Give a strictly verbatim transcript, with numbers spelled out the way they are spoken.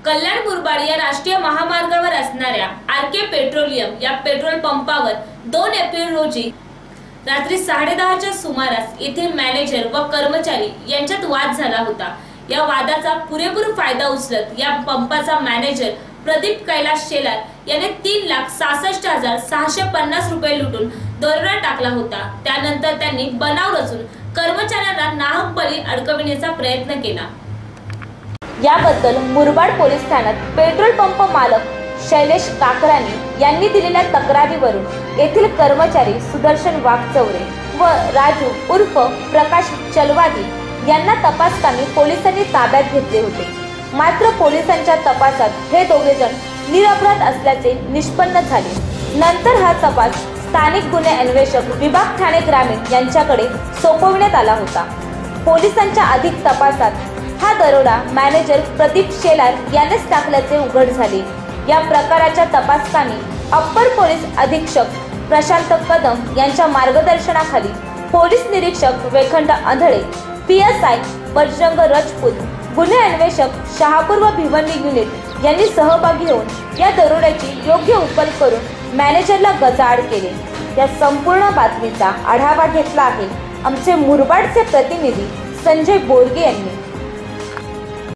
कल्याण मुरबाड या राष्ट्रीय महामार्गावर असणाऱ्या आर के पेट्रोलियम या पेट्रोल पंपावर दोन एप्रिल रोजी रात्री साडेदहाच्या सुमारास येथील मॅनेजर व कर्मचारी यांच्यात वाद झाला होता। या वादाचा पुरेपूर फायदा उचलत या पंपाचा मॅनेजर प्रदीप कैलाश शेलार याने तीन लाख सहासष्ट हजार सहाशे पन्नास रुपये लुटून दरोडा टाकला होता। त्यानंतर त्यांनी बनाव रचून कर्मचाऱ्यांना नाहक बळी अडकविण्याचा प्रयत्न केला। याबद्दल मुरबाड पोलीस ठाण्यात पेट्रोल पंप मालक शैलेश काकरानी यांनी दिलेल्या तक्रारीवरून येथील कर्मचारी सुदर्शन वाघचौरे व राजू उर्फ प्रकाश चलवादी यांना तपासकामी पोलिसांनी ताब्यात घेतले होते। मात्र पोलिसांच्या तपासात हे दोघेजण निरपराध असल्याचे निष्पन्न झाले। नंतर हा तपास स्थानिक गुन्हे अन्वेषक विभाग ठाणे ग्रामीण यांच्याकडे सोपविण्यात आला होता। पोलिसांच्या अधिक तपासात हा दरोडा मॅनेजर प्रदीप शेलार यानेच टाकल्याचे उघड झाले। या प्रकाराच्या तपासकामी अप्पर पोलीस अधीक्षक प्रशांत कदम यांच्या मार्गदर्शनाखाली पोलीस निरीक्षक Vekhand Andhale, P S I Bajrang Rajput, गुन्हे अन्वेषक शहापूर व भिवंडी युनिट यांनी सहभागी होऊन या दरोड्याची योग्य उकल करून मॅनेजरला गजाआड केले। या संपूर्ण बातमीचा आढावा घेतला आहे आमचे मुरबाडचे प्रतिनिधी संजय बोरगे यांनी।